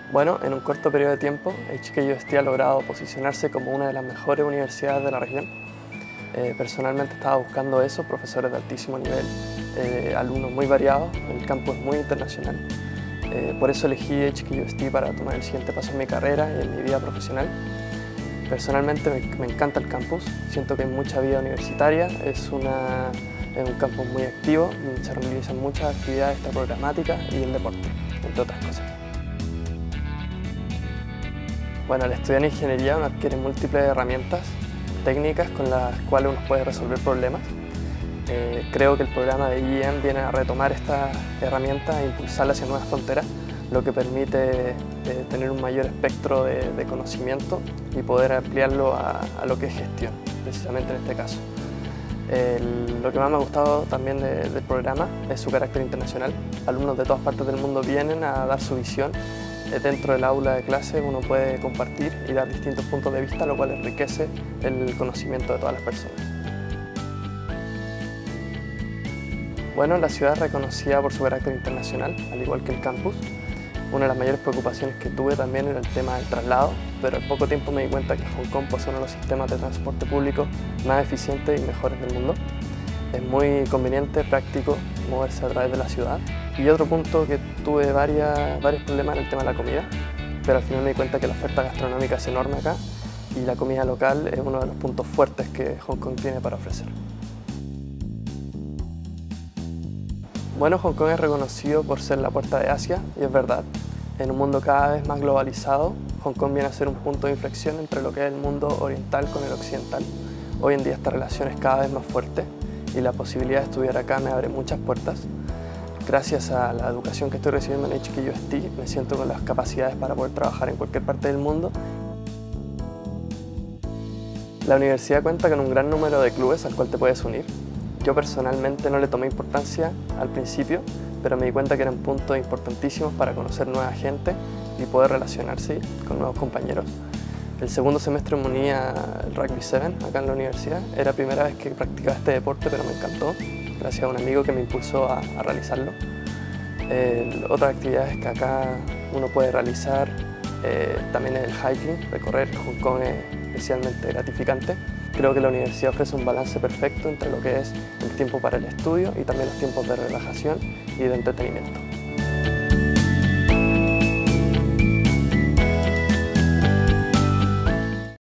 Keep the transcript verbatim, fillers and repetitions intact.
Bueno, en un corto periodo de tiempo, H K U S T ha logrado posicionarse como una de las mejores universidades de la región. Eh, personalmente estaba buscando eso, profesores de altísimo nivel, eh, alumnos muy variados, el campus es muy internacional. Eh, por eso elegí H K U S T para tomar el siguiente paso en mi carrera y en mi vida profesional. Personalmente me, me encanta el campus, siento que hay mucha vida universitaria, es, una, es un campus muy activo, se realizan muchas actividades programáticas y el deporte, entre otras cosas. Bueno, al estudiar ingeniería uno adquiere múltiples herramientas técnicas con las cuales uno puede resolver problemas. Eh, creo que el programa de I E M viene a retomar estas herramientas e impulsarlas hacia nuevas fronteras, lo que permite eh, tener un mayor espectro de, de conocimiento y poder ampliarlo a, a lo que es gestión, precisamente en este caso. El, lo que más me ha gustado también de, del programa es su carácter internacional. Alumnos de todas partes del mundo vienen a dar su visión. Dentro del aula de clase uno puede compartir y dar distintos puntos de vista, lo cual enriquece el conocimiento de todas las personas. Bueno, la ciudad es reconocida por su carácter internacional, al igual que el campus. Una de las mayores preocupaciones que tuve también era el tema del traslado, pero al poco tiempo me di cuenta que Hong Kong posee uno de los sistemas de transporte público más eficientes y mejores del mundo. Es muy conveniente, práctico, moverse a través de la ciudad. Y otro punto que tuve varias, varios problemas en el tema de la comida, pero al final me di cuenta que la oferta gastronómica es enorme acá y la comida local es uno de los puntos fuertes que Hong Kong tiene para ofrecer. Bueno, Hong Kong es reconocido por ser la puerta de Asia, y es verdad. En un mundo cada vez más globalizado, Hong Kong viene a ser un punto de inflexión entre lo que es el mundo oriental con el occidental. Hoy en día esta relación es cada vez más fuerte y la posibilidad de estudiar acá me abre muchas puertas. Gracias a la educación que estoy recibiendo en H K U S T, me siento con las capacidades para poder trabajar en cualquier parte del mundo. La universidad cuenta con un gran número de clubes al cual te puedes unir. Yo personalmente no le tomé importancia al principio, pero me di cuenta que eran puntos importantísimos para conocer nueva gente y poder relacionarse con nuevos compañeros. El segundo semestre me uní al Rugby siete acá en la universidad. Era la primera vez que practicaba este deporte, pero me encantó, gracias a un amigo que me impulsó a, a realizarlo. Eh, otras actividades que acá uno puede realizar eh, también es el hiking, recorrer Hong Kong es especialmente gratificante. Creo que la universidad ofrece un balance perfecto entre lo que es el tiempo para el estudio y también los tiempos de relajación y de entretenimiento.